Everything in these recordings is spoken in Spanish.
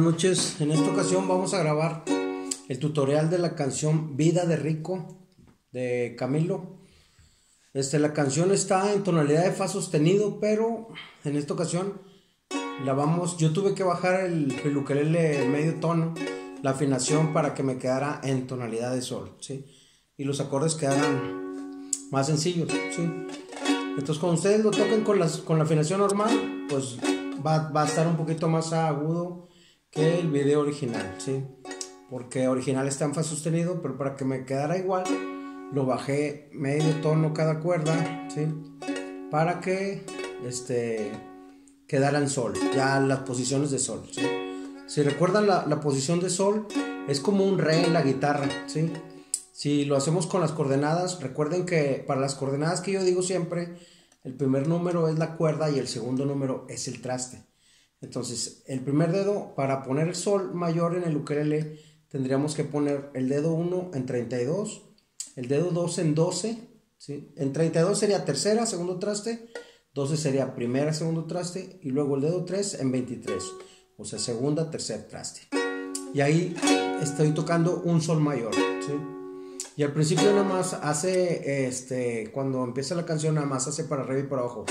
noches. En esta ocasión vamos a grabar el tutorial de la canción Vida de Rico de Camilo. La canción está en tonalidad de fa sostenido, pero en esta ocasión yo tuve que bajar el ukelele en medio tono, la afinación, para que me quedara en tonalidad de sol, ¿sí? Y los acordes quedaran más sencillos, ¿sí? Entonces cuando ustedes lo toquen con la afinación normal, pues va a estar un poquito más agudo que el video original, ¿sí? Porque original está en fa sostenido, pero para que me quedara igual lo bajé medio tono cada cuerda, ¿sí? Para que quedara en sol, ya las posiciones de sol, ¿sí? Si recuerdan, la posición de sol es como un re en la guitarra, ¿sí? Si lo hacemos con las coordenadas, recuerden que para las coordenadas que yo digo siempre, el primer número es la cuerda y el segundo número es el traste. Entonces, el primer dedo, para poner el sol mayor en el ukelele, tendríamos que poner el dedo 1 en 32, el dedo 2 en 12, ¿sí? En 32 sería tercera, segundo traste, 12 sería primera, segundo traste, y luego el dedo 3 en 23, o sea, segunda, tercer traste. Y ahí estoy tocando un sol mayor, ¿sí? Y al principio nada más hace, cuando empieza la canción, nada más hace para arriba y para abajo.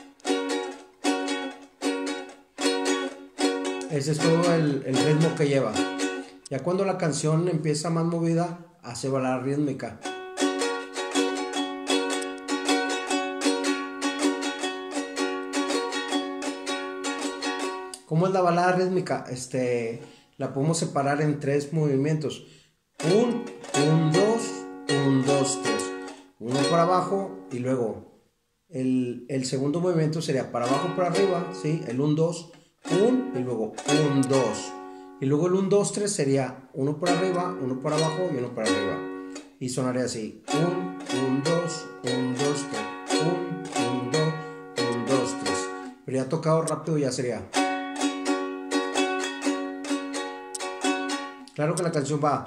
Ese es todo el ritmo que lleva. Ya cuando la canción empieza más movida, hace balada rítmica. ¿Cómo es la balada rítmica? La podemos separar en tres movimientos. 1, 2, 1, 2, 3. Uno para abajo y luego el segundo movimiento sería para abajo, para arriba, ¿sí? El 1, 2, 1 y luego 1, 2. Y luego el 1, 2, 3 sería uno para arriba, uno para abajo y uno para arriba. Y sonaría así: 1, 1, 2, 1, 2, 3. 1, 1, 2, 1, 2, 3. Pero ya tocado rápido ya sería. Claro que la canción va.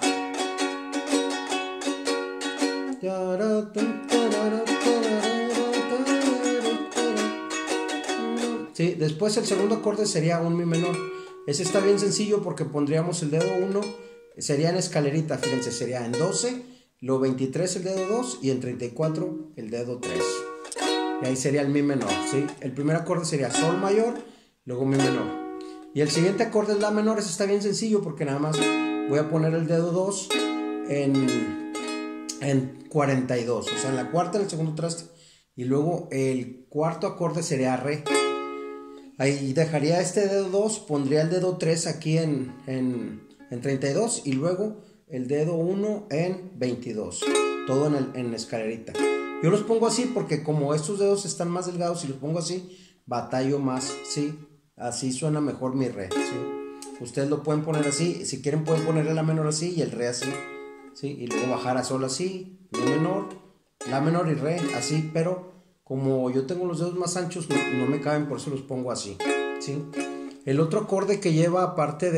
Sí, después el segundo acorde sería un mi menor. Ese está bien sencillo porque pondríamos el dedo 1, sería en escalerita, fíjense, sería en 12, luego 23 el dedo 2 y en 34 el dedo 3. Y ahí sería el mi menor, ¿sí? El primer acorde sería sol mayor, luego mi menor. Y el siguiente acorde es la menor. Ese está bien sencillo porque nada más voy a poner el dedo 2 en 42, o sea, en la cuarta, en el segundo traste. Y luego el cuarto acorde sería re. Ahí dejaría este dedo 2, pondría el dedo 3 aquí en 32 y luego el dedo 1 en 22. Todo en escalerita. Yo los pongo así porque como estos dedos están más delgados, si los pongo así, batallo más, ¿sí? Así suena mejor mi re, ¿sí? Ustedes lo pueden poner así, si quieren pueden ponerle la menor así y el re así, ¿sí? Y luego bajar a sol así, mi menor, la menor y re así, pero como yo tengo los dedos más anchos no me caben, por eso los pongo así, ¿sí? El otro acorde que lleva aparte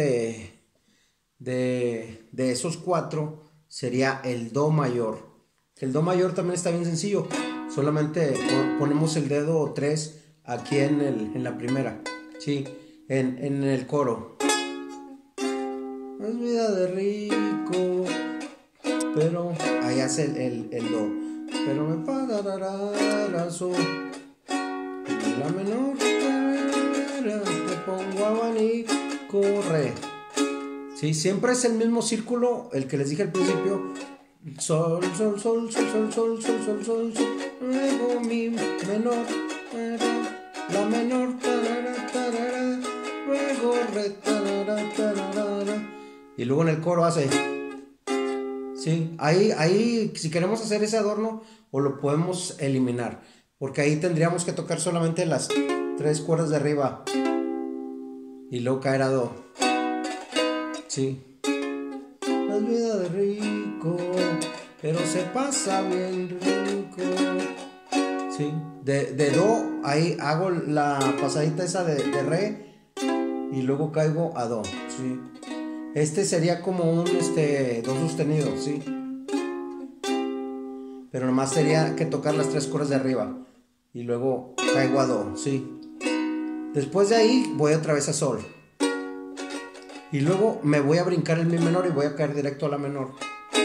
de esos cuatro sería el do mayor. El do mayor también está bien sencillo, solamente ponemos el dedo 3 aquí en la primera, ¿sí? En el coro. Es vida de rico, pero ahí hace el do. Pero me pagará sol, la menor, te pongo abanico, re. Sí, siempre es el mismo círculo, el que les dije al principio. Sol, sol, sol, sol, sol, sol, sol, sol, sol, sol. Luego mi menor, la menor, tarara, tarara. Luego re, tarara, tarara. Y luego en el coro hace. Sí, ahí si queremos hacer ese adorno o lo podemos eliminar, porque ahí tendríamos que tocar solamente las tres cuerdas de arriba y luego caer a do. Sí. La vida de rico, pero se pasa bien rico. Sí, de do ahí hago la pasadita esa de re y luego caigo a do. Sí. Este sería como un do sostenido, ¿sí? Pero nomás sería que tocar las tres cuerdas de arriba y luego caigo a do, ¿sí? Después de ahí voy otra vez a sol. Y luego me voy a brincar el mi menor y voy a caer directo a la menor.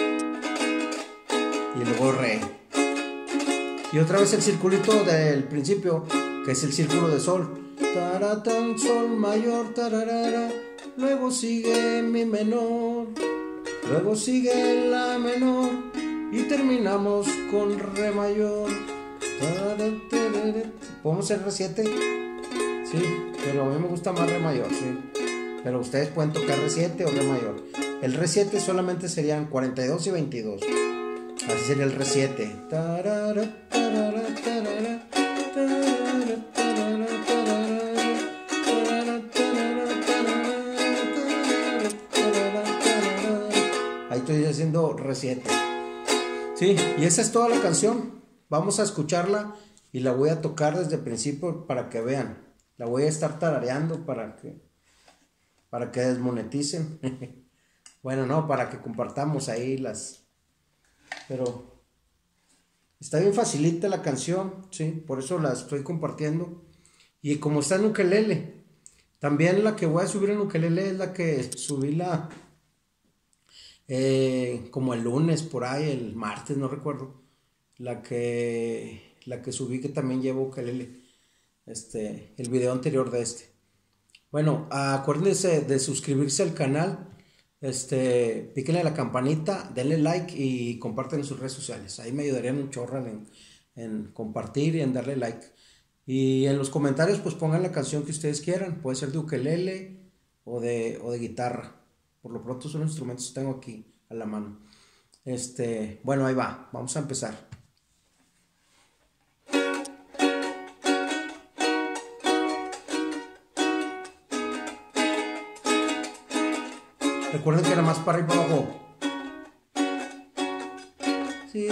Y luego re. Y otra vez el circulito del principio, que es el círculo de sol. Taratán, sol mayor, tararara. Luego sigue mi menor. Luego sigue la menor. Y terminamos con re mayor. ¿Podemos hacer re 7? Sí, pero a mí me gusta más re mayor, sí. Pero ustedes pueden tocar re 7 o re mayor. El re 7 solamente serían 42 y 22. Así sería el re 7. Ahí estoy haciendo re 7. Sí, y esa es toda la canción. Vamos a escucharla y la voy a tocar desde el principio para que vean. La voy a estar tarareando para que desmoneticen. Bueno, no, para que compartamos ahí las... Pero está bien facilita la canción, sí, por eso la estoy compartiendo. Y como está en ukelele, también la que voy a subir en ukelele es la que subí como el lunes por ahí, el martes, no recuerdo. La que subí, que también llevo ukelele, el video anterior de este. Bueno, acuérdense de suscribirse al canal, píquenle a la campanita, denle like y comparten en sus redes sociales. Ahí me ayudarían un chorro en compartir y en darle like. Y en los comentarios pues pongan la canción que ustedes quieran, puede ser de ukelele o de guitarra. Por lo pronto son instrumentos que tengo aquí a la mano. Bueno, ahí va, vamos a empezar. Recuerden que era más para arriba y para abajo. Sí,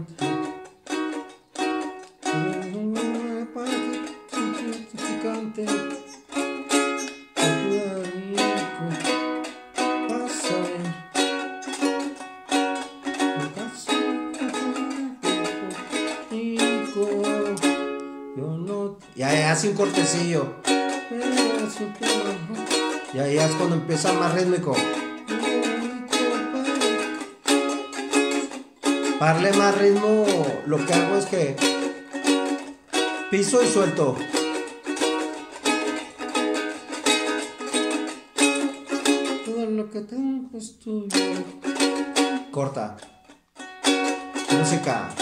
ya hace un cortecillo. Ya es cuando empieza más rítmico. Para darle más ritmo, lo que hago es que piso y suelto. Todo lo que tengo es tuyo. Corta. Música.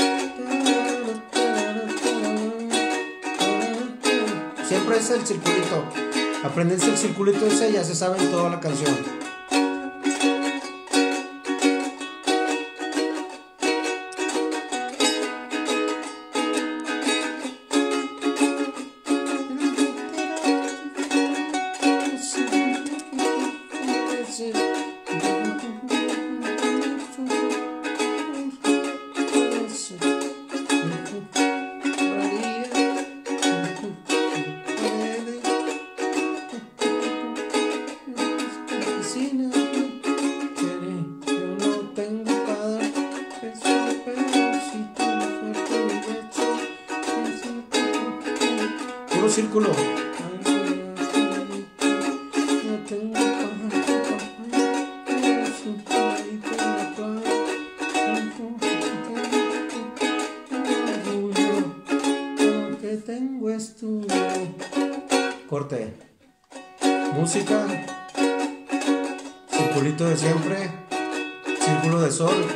Siempre es el circulito. Aprendense el circulito ese, ya se saben toda la canción. Círculo. Lo que tengo es tuyo. Corte. Música. Circulito de siempre. Círculo de sol.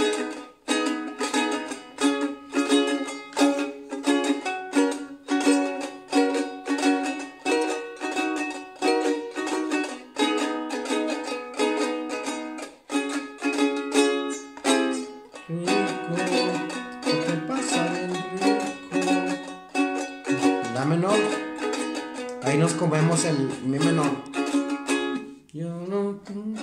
La menor, ahí nos comemos el mi menor. Yo no tengo.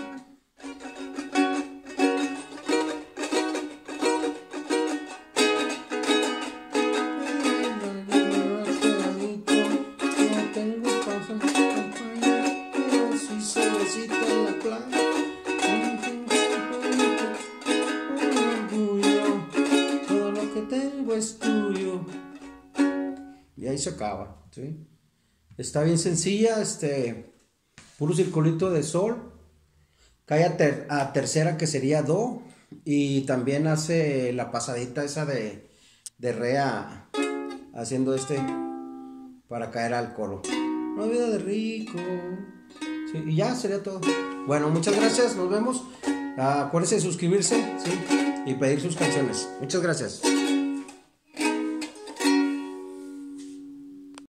Todo lo que tengo es tuyo. Y ahí se acaba, ¿sí? Está bien sencilla, puro circulito de sol. cae a tercera que sería do y también hace la pasadita esa de re haciendo para caer al coro. Una vida de rico. Sí, y ya sería todo. Bueno, muchas gracias, nos vemos. Acuérdense de suscribirse, ¿sí? Y pedir sus canciones. Muchas gracias.